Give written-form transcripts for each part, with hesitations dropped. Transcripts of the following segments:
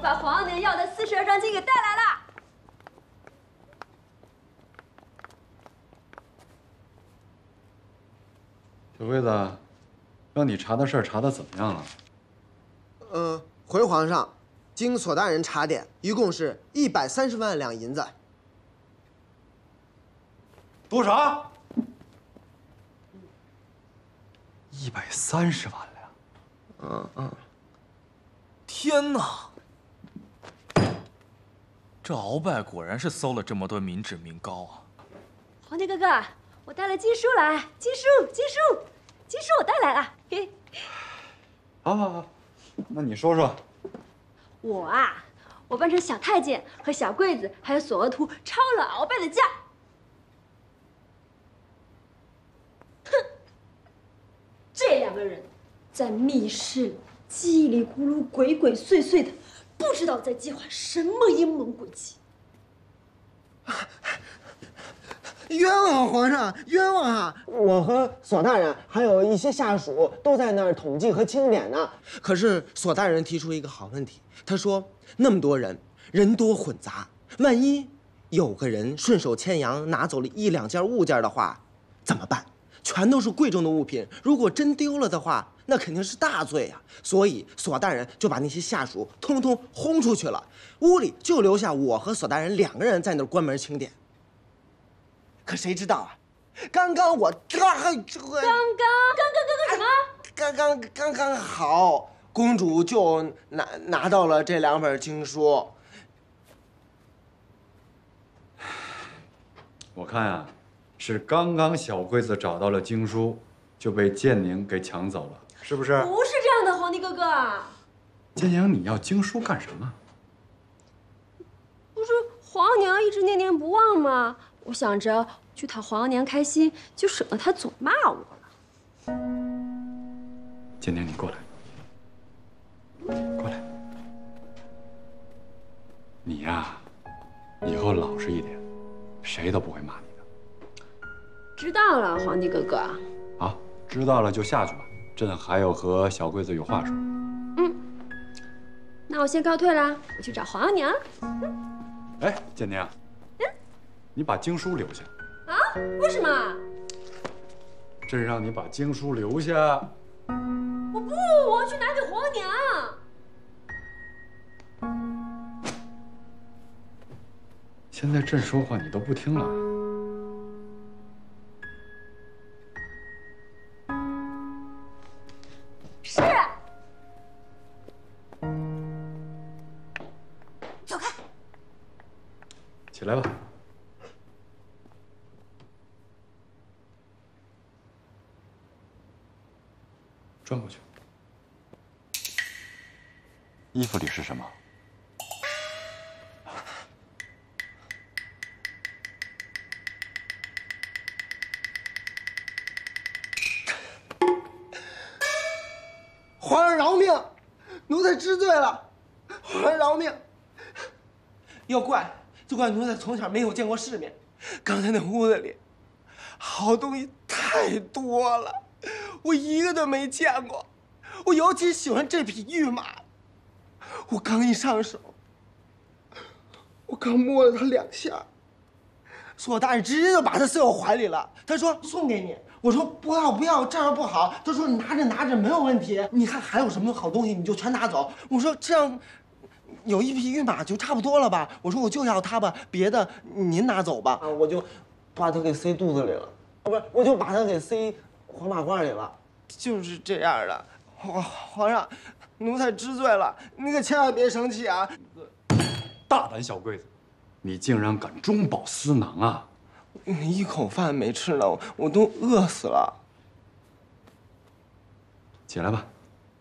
把皇娘要的42张金给带来了。 小桂子，让你查的事儿查的怎么样了？ 回皇上，经索大人查点，一共是130万两银子。 多少？130万两。 天哪！这鳌拜果然是搜了这么多民脂民膏啊！ 皇帝哥哥，我带了经书来，经书我带来了。嘿， 好，那你说说。 我扮成小太监和小桂子还有索额图抄了鳌拜的家。哼，这2个人在密室里叽里咕噜、鬼鬼祟祟的，不知道在计划什么阴谋诡计。 冤枉皇上，冤枉啊！我和索大人还有一些下属都在那儿统计和清点呢。可是索大人提出一个好问题，他说那么多人，人多混杂，万一有个人顺手牵羊拿走了1、2件物件的话，怎么办？全都是贵重的物品，如果真丢了的话，那肯定是大罪呀。所以索大人就把那些下属通通轰出去了，屋里就留下我和索大人2个人在那儿关门清点。可谁知道啊？刚刚什么？刚好，公主就拿到了这2本经书。 我看呀，是刚刚小桂子找到了经书，就被建宁给抢走了，是不是？ 不是这样的，皇帝哥哥。 建宁，你要经书干什么？ 不是皇娘一直念念不忘吗？我想着去讨皇娘开心，就省得她总骂我了。 建宁，你过来，过来。你呀，以后老实一点，谁都不会骂你的。 知道了，皇帝哥哥。 好，知道了就下去吧，朕还有和小桂子有话说。 那我先告退啦，我去找皇娘。 哎，建宁，你把经书留下。 啊？为什么？ 朕让你把经书留下。 我不，我要去拿给皇娘。 现在朕说话你都不听了。 是。走开。 起来吧。转过去。衣服里是什么？ 皇上饶命！奴才知罪了，皇上饶命！要怪就怪奴才从小没有见过世面，刚才那屋子里好东西太多了，我一个都没见过。我尤其喜欢这匹玉马，我刚一上手，我刚摸了它2下，索大人直接就把它塞我怀里了。他说送给你，我说不要，这样不好。他说你拿着没有问题，你看还有什么好东西你就全拿走。我说这样有一匹玉马就差不多了吧？我说我就要它吧，别的您拿走吧。我就把它给塞肚子里了，不是，我就把它给塞黄马褂里了，就是这样的。皇上，奴才知罪了，你可千万别生气啊！ 大胆小桂子，你竟然敢中饱私囊啊！ 一口饭没吃呢，我都饿死了。 起来吧。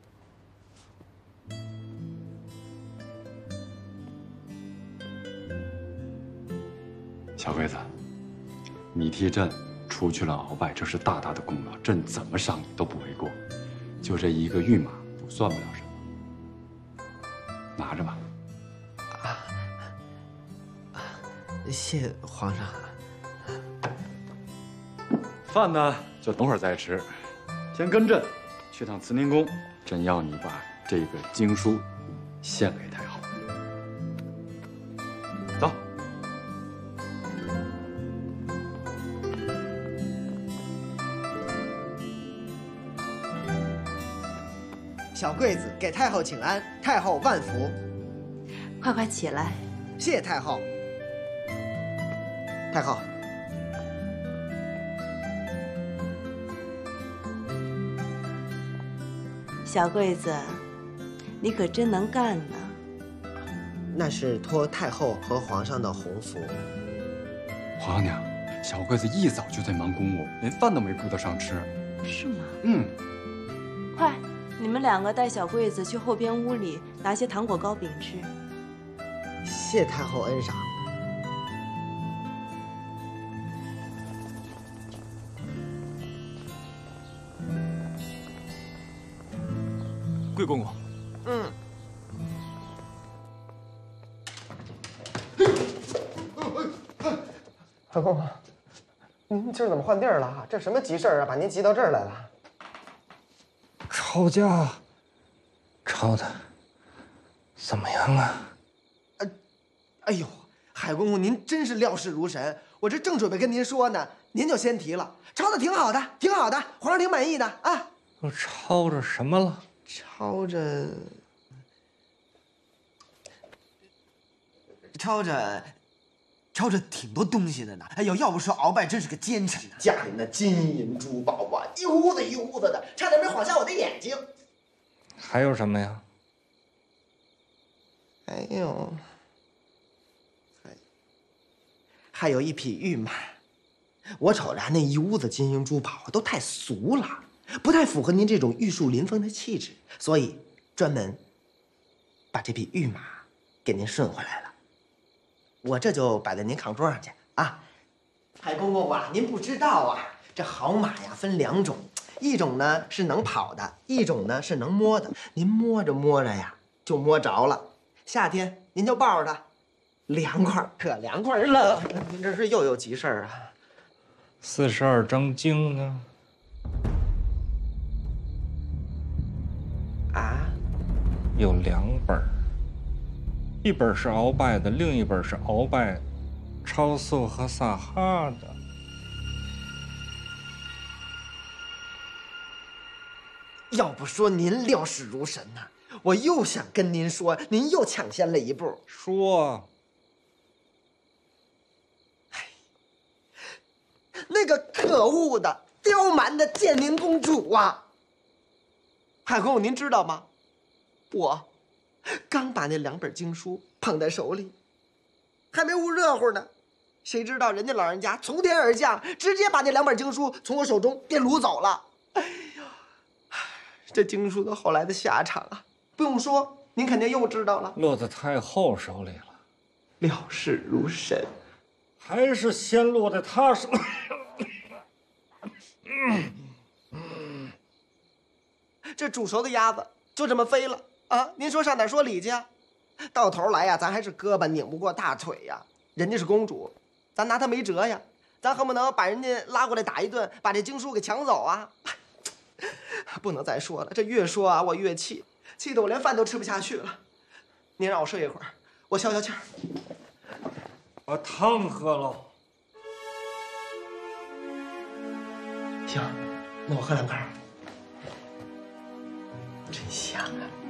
小桂子，你替朕除去了鳌拜，这是大大的功劳，朕怎么赏你都不为过。就这一个玉马，不算不了什么。拿着吧。 谢谢皇上。 饭呢，就等会儿再吃。先跟朕去趟慈宁宫，朕要你把这个经书献给太后。 小桂子给太后请安，太后万福。 快快起来！ 谢谢太后。太后， 小桂子，你可真能干呢。 那是托太后和皇上的洪福。 皇娘，小桂子一早就在忙公务，连饭都没顾得上吃。 是吗？ 嗯， 快，你们2个带小桂子去后边屋里拿些糖果糕饼吃。 谢太后恩赏。 贵公公， 嗯。太公公，您今儿怎么换地儿了？这什么急事儿啊，把您急到这儿来了？ 吵架，吵的怎么样啊？ 哎呦，海公公，您真是料事如神！我这正准备跟您说呢，您就先提了，吵得挺好的，挺好的，皇上挺满意的啊。 我吵着什么了？ 吵着挺多东西的呢。哎呦，要不说鳌拜真是个奸臣呢，家里那金银珠宝啊，一屋子一屋子的，差点没晃瞎我的眼睛。 还有什么呀？ 还有一匹玉马，我瞅着那一屋子金银珠宝都太俗了，不太符合您这种玉树临风的气质，所以专门把这匹玉马给您顺回来了。我这就摆在您炕桌上去啊。海公公啊，您不知道啊，这好马呀分2种，一种呢是能跑的，一种呢是能摸的。您摸着摸着呀，就摸着了。夏天您就抱着它，凉快，可凉快了。您这是又有急事儿啊 ？42章经呢？ 啊？ 有2本，一本是鳌拜的，另一本是鳌拜、超素和萨哈的。 要不说您料事如神呐，我又想跟您说，您又抢先了一步。 说， 那个可恶的刁蛮的建宁公主啊！海公公，您知道吗？我刚把那2本经书捧在手里，还没捂热乎呢，谁知道人家老人家从天而降，直接把那2本经书从我手中给掳走了。哎呀，这经书的后来的下场啊，不用说，您肯定又知道了， 落在太后手里了。 料事如神， 还是先落在她手里。 这煮熟的鸭子就这么飞了啊！您说上哪说理去啊？到头来呀，咱还是胳膊拧不过大腿呀。人家是公主，咱拿她没辙呀。咱恨不能把人家拉过来打一顿，把这经书给抢走啊！不能再说了，这越说啊我越气，气得我连饭都吃不下去了。您让我睡一会儿，我消消气儿。 把汤喝了。 行，那我喝2口。真香啊！